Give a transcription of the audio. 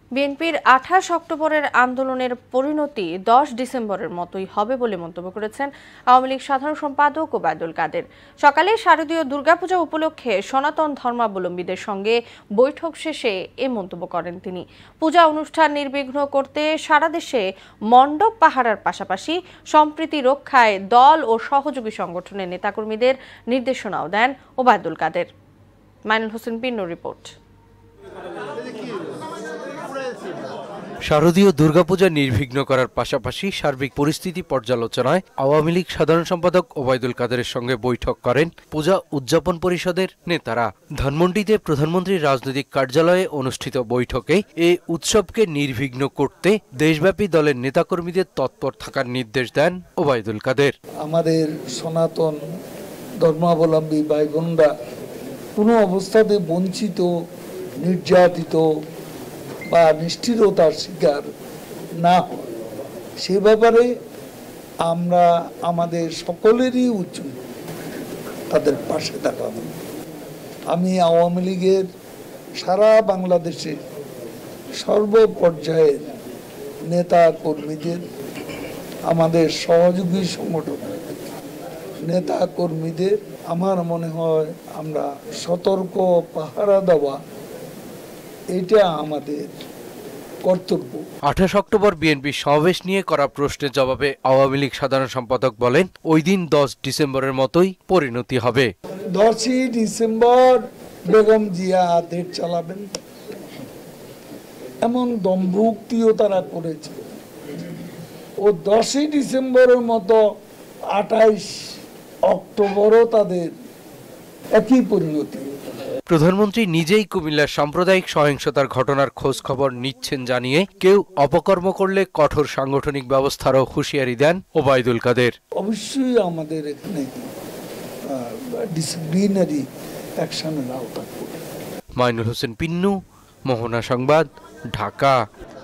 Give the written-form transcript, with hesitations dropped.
বিএনপির 28 অক্টোবরের আন্দোলনের পরিণতি 10 ডিসেম্বরের মতোই হবে বলে মন্তব্য করেছেন আওয়ামী লীগ সাধারণ সম্পাদক ওবায়দুল কাদের। সকালে শারদীয় দুর্গাপূজা উপলক্ষে সনাতন ধর্মাবলম্বীদের সঙ্গে বৈঠক শেষে এ মন্তব্য করেন তিনি। পূজা অনুষ্ঠান নির্বিঘ্ন করতে সারা দেশে মণ্ডপ পাহারার পাশাপাশি সম্প্রীতি রক্ষায় দল ও সহযোগী সংগঠনের নেতাকর্মীদের নির্দেশনাও দেন ওবায়দুল কাদের। মাইনুল হোসেন পিন্নুর রিপোর্ট। শারদীয় দুর্গাপূজা নির্বিঘ্ন করার পাশাপাশি সার্বিক পরিস্থিতি পর্যালোচনায় আওয়ামী লীগ সাধারণ সম্পাদক ওবাইদুল কাদেরের সঙ্গে বৈঠক করেন পূজা উদযাপন পরিষদের নেতারা। ধানমন্ডিতে প্রধানমন্ত্রীর রাজনৈতিক কার্যালয়ে অনুষ্ঠিত বৈঠকে এই উৎসবকে নির্বিঘ্ন করতে দেশব্যাপী দলের নেতাকর্মীদের তৎপর থাকার নির্দেশ দেন ওবাইদুল কাদের। আমাদের সনাতন ধর্মাবলম্বী ভাই বোনরা কোনো অবস্থাতে বঞ্চিত, নির্যাতিত বা নিষ্ঠুরতার শিকার না হয় সে ব্যাপারে আমরা আমাদের সকলেরই উচিত তাদের পাশে দাঁড়ানো। আমি আওয়ামী লীগের সারা বাংলাদেশে সর্বপর্যায়ের নেতা কর্মীদের, আমাদের সহযোগী সংগঠন নেতা কর্মীদের আমার মনে হয় আমরা সতর্ক পাহারা দেওয়া এটা আমাদের কর্তব্য। 28 অক্টোবর বিএনপি সমাবেশ নিয়ে করা প্রশ্নের জবাবে আওয়ামী লীগ সাধারণ সম্পাদক বলেন, ওই দিন 10 ডিসেম্বরের মতোই পরিণতি হবে। 10ই ডিসেম্বর বেগম জিয়া দেশ চালাবেন এমন দম্ভুক্তিও তারা করেছে। ও 10ই ডিসেম্বরের মতো 28 অক্টোবরও তাদের একই পরিণতি। প্রধানমন্ত্রী নিজেই কুমিল্লার সাম্প্রদায়িক সহিংসতার ঘটনার খোঁজ খবর নিচ্ছেন জানিয়ে কেউ অপকর্ম করলে কঠোর সাংগঠনিক ব্যবস্থারও হুঁশিয়ারি দেন ওবায়দুল কাদের। অবশ্যই আমাদের এখানে ডিসিপ্লিনারি অ্যাকশনের আওতা। মাইনুল হোসেন পিন্নু, মোহনা সংবাদ, ঢাকা।